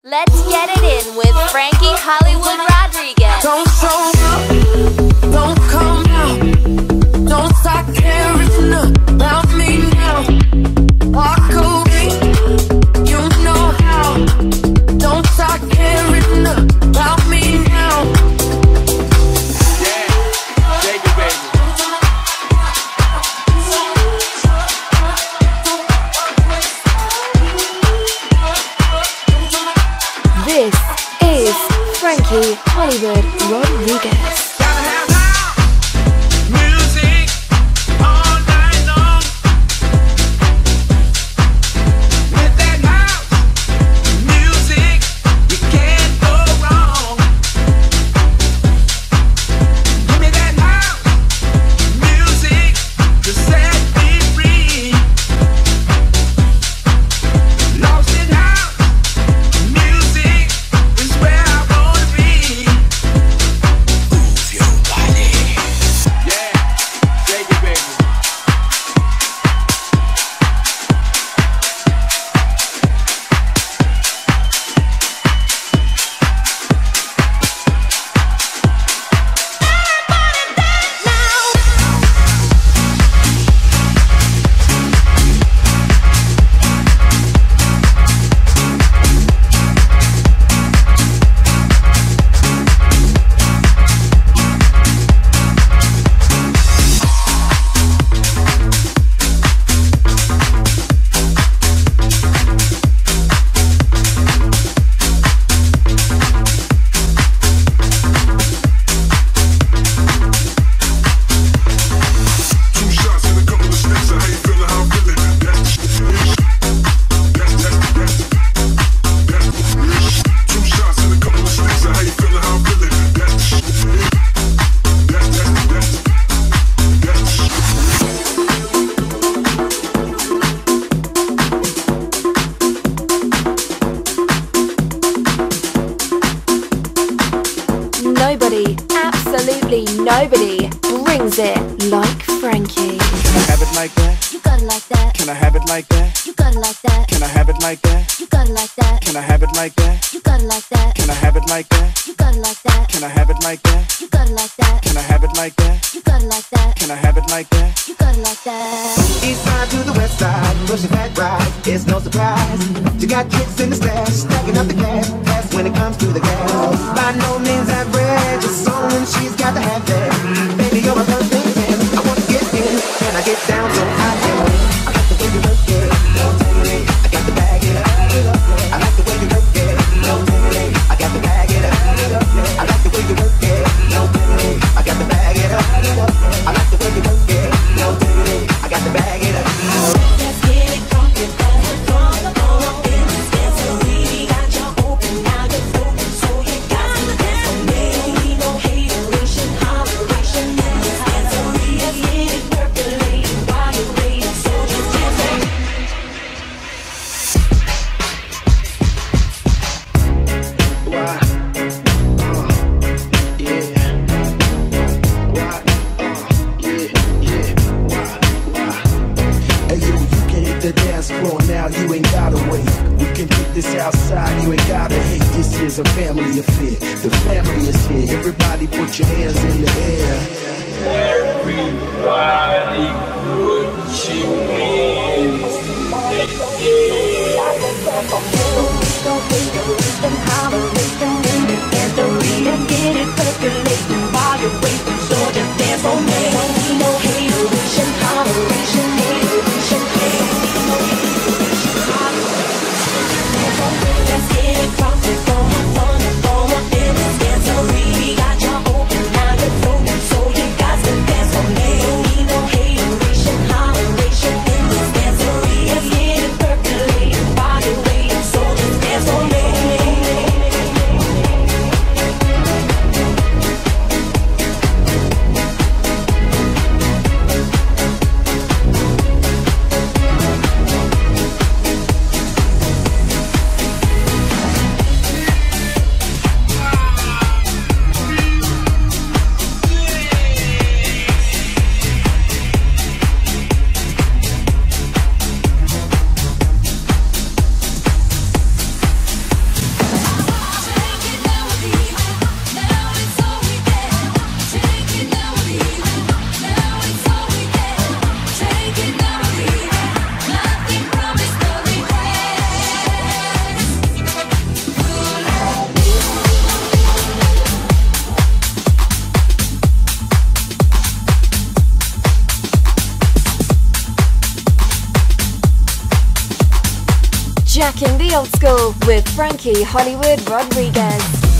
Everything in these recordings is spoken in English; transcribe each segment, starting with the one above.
Let's get it in with Frankie Hollywood Rodriguez. Don't show up, don't come out, don't start caring about me now. Walk away, you know how. Don't start caring about me now. Yeah, take it, baby. This is Frankie Hollywood Rodriguez. Nobody brings it like Frankie. Can I have it like that? You got it like that. Can I have it like that? You got it like that. Can I have it like that? You got it like that. Can I have it like that? You got it like that. Can I have it like that? You got it like that. Can I have it like that? You got it like that. Can I have it like that? You got it like that. Can I have it like that? You got it like that. East side to the west side, pushing that ride, it's no surprise. You got tricks in the stash, stacking up the cash, fast when it comes to the gas. By no means average, just someone she's got to have that. Baby, you're a perfect 10, I want to get in, can I get down so I can? I like the way you work it, no totally, I got to bag it up. I like the way you work it, no totally, I got to bag it up. I like the way you work it, no totally, I got to bag it up. I like the way you work it, no totally, I got to bag it up. Let's get it crunkin', from the floor in this dancery. Got you open, now you're open, so you got to dance for me. Don't need no hateration, holleration in this dancery. Let's get it percolating while you're waiting, so just dance for me. Why? Yeah. Why? Hey yo, you can hit the dance floor now, you ain't gotta wait. We can kick this outside, you ain't gotta hate. This is a family affair, the family is here. Everybody put your hands in the air. Everybody put your hands Get it percolating while you're waiting, so just dance for me. Don't need no hateration, holleration, hateration, hateration, no hateration, holleration. Let's get it crunkin', from the floor in this dancery. We got you open, now you're floating, so you got to dance for me. Don't need no hateration, holleration in this dancery. Let's get it percolating while you're waiting, so just dance for me. Old School with Frankie Hollywood Rodriguez.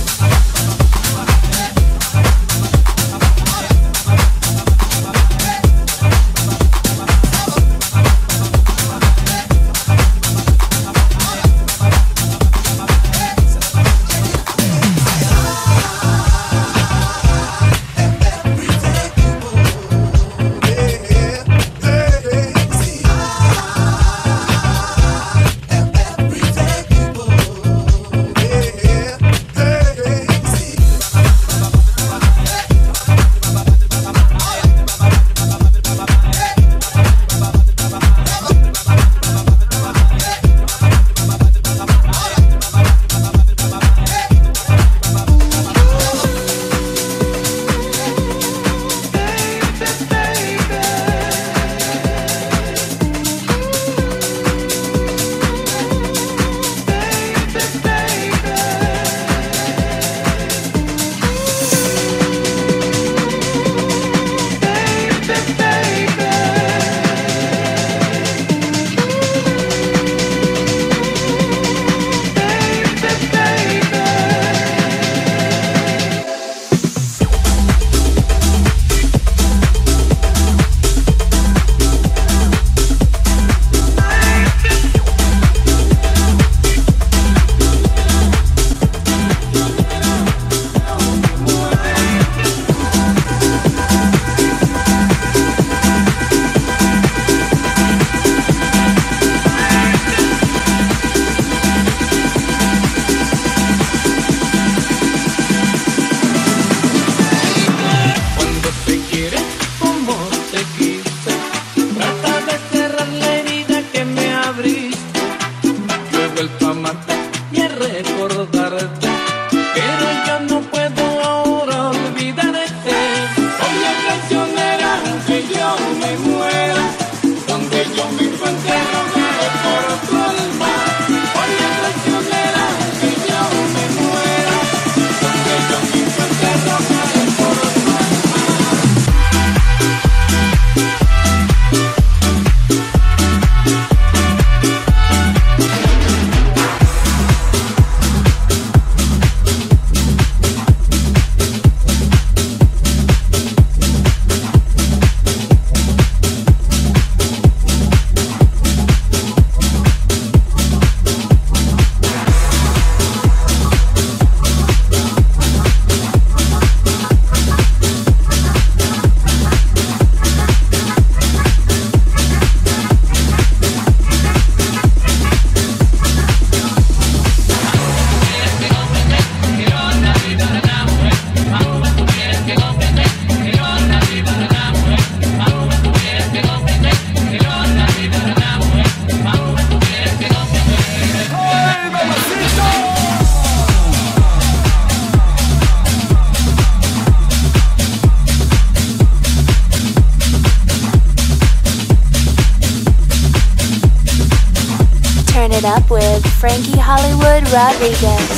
It up with Frankie Hollywood Rodriguez.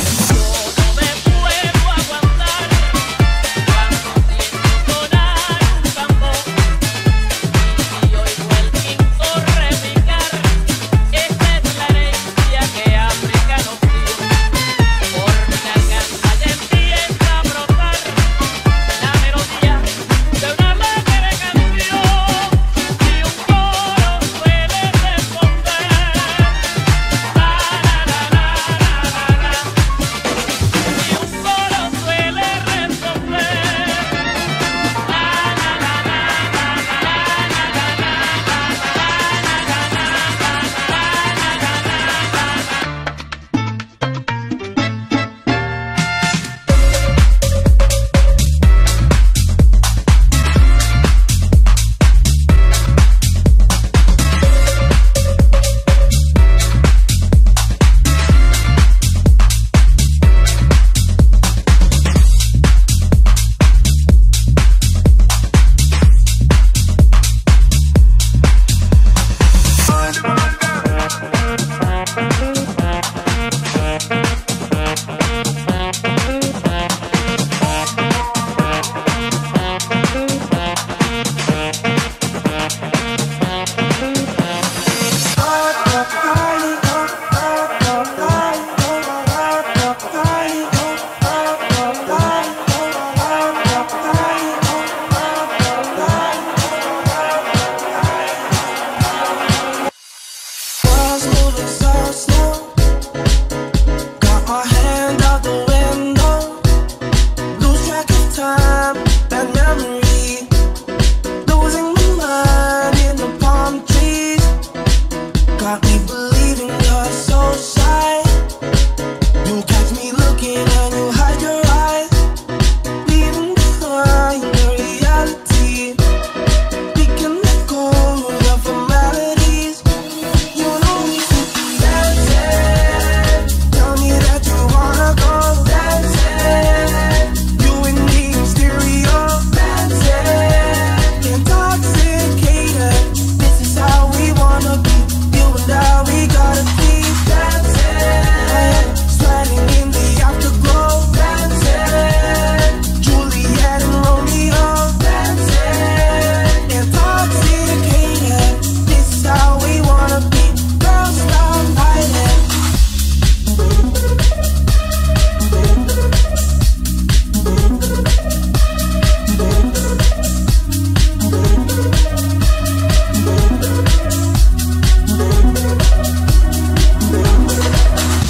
out the window, lose track of time and memory, losing my mind in the palm trees. Got me believing you're so shy. You catch me looking and you hide your eyes, leaving behind the reality. We can let go of the formalities. You know we should be dancing. Tell me that you wanna go dancing. You and me in stereo dancing. Intoxicated, this is how we wanna be. You and I, we gotta be dancing. Sweating in the afterglow dancing. Juliet and Romeo dancing. Intoxicated, this is how we wanna be. Girl, stop hiding.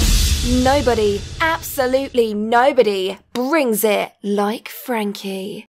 Nobody, absolutely nobody, brings it like Frankie.